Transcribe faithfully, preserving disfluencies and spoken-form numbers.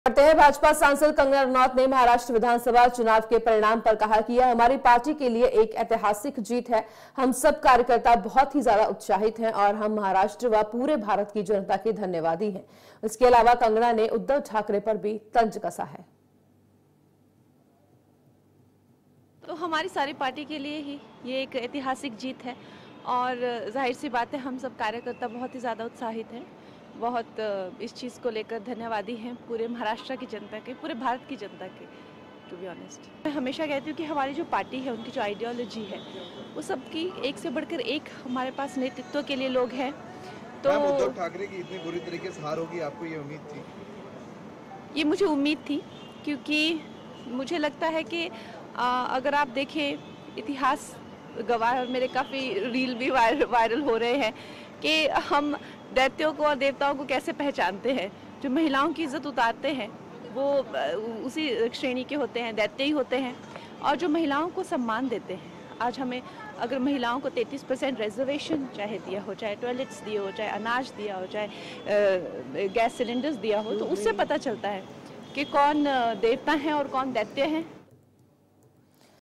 करते हैं। भाजपा सांसद कंगना रनौत ने महाराष्ट्र विधानसभा चुनाव के परिणाम पर कहा कि यह हमारी पार्टी के लिए एक ऐतिहासिक जीत है। हम सब कार्यकर्ता बहुत ही ज्यादा उत्साहित हैं और हम महाराष्ट्र व पूरे भारत की जनता के धन्यवादी हैं। इसके अलावा कंगना ने उद्धव ठाकरे पर भी तंज कसा है। तो हमारी सारी पार्टी के लिए ही ये एक ऐतिहासिक जीत है और जाहिर सी बात है, हम सब कार्यकर्ता बहुत ही ज़्यादा उत्साहित हैं, बहुत इस चीज़ को लेकर धन्यवादी हैं पूरे महाराष्ट्र की जनता के, पूरे भारत की जनता के। टू बी ऑनेस्ट, मैं हमेशा कहती हूँ कि हमारी जो पार्टी है, उनकी जो आइडियोलॉजी है, वो सबकी एक से बढ़कर एक हमारे पास नेतृत्व के लिए लोग हैं। तो उद्धव ठाकरे की इतनी बुरी तरीके से हार होगी, आपको ये उम्मीद थी? ये मुझे उम्मीद थी, क्योंकि मुझे लगता है कि आ, अगर आप देखें इतिहास गवाह, और मेरे काफ़ी रील भी वायरल वायरल हो रहे हैं कि हम दैत्यों को और देवताओं को कैसे पहचानते हैं। जो महिलाओं की इज्जत उतारते हैं वो उसी श्रेणी के होते हैं, दैत्य ही होते हैं। और जो महिलाओं को सम्मान देते हैं, आज हमें अगर महिलाओं को तैंतीस परसेंट रिजर्वेशन चाहे दिया हो, चाहे टॉयलेट्स दिए हो, चाहे अनाज दिया हो, चाहे गैस सिलेंडर्स दिया हो, तो उससे पता चलता है कि कौन देवता हैं और कौन दैत्य हैं।